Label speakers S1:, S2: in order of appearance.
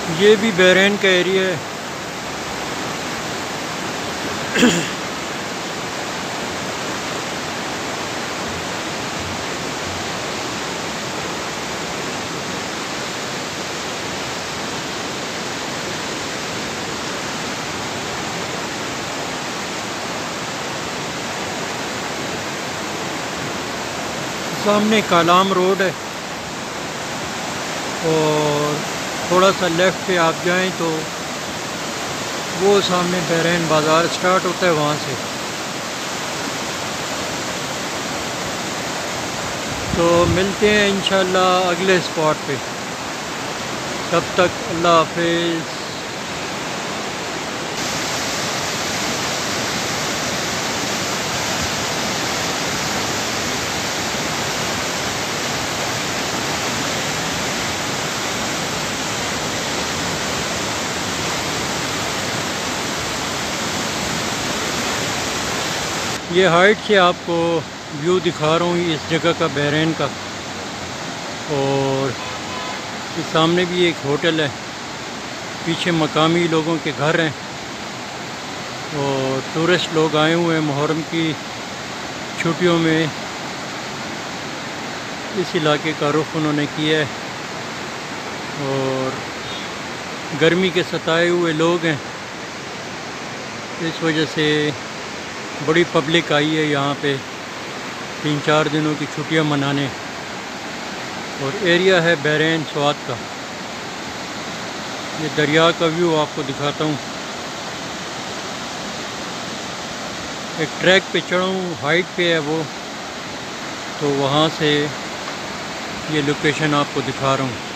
S1: ये भी बहरीन का एरिया है। सामने कालाम रोड है और थोड़ा सा लेफ़्ट पे आप जाएं तो वो सामने बहरीन बाज़ार स्टार्ट होता है वहाँ से। तो मिलते हैं इंशाल्लाह अगले स्पॉट पे। तब तक अल्लाह हाफिज़। ये हाइट से आपको व्यू दिखा रहा हूँ इस जगह का, बहरीन का। और इस सामने भी एक होटल है, पीछे मकामी लोगों के घर हैं और टूरिस्ट लोग आए हुए हैं मुहर्रम की छुट्टियों में। इस इलाके का रुख उन्होंने किया है और गर्मी के सताए हुए लोग हैं, इस वजह से बड़ी पब्लिक आई है यहाँ पे 3-4 दिनों की छुट्टियाँ मनाने। और एरिया है बहरीन स्वात का। ये दरिया का व्यू आपको दिखाता हूँ। एक ट्रैक पे चढ़ा हूँ, हाइट पे है वो, तो वहाँ से ये लोकेशन आपको दिखा रहा हूँ।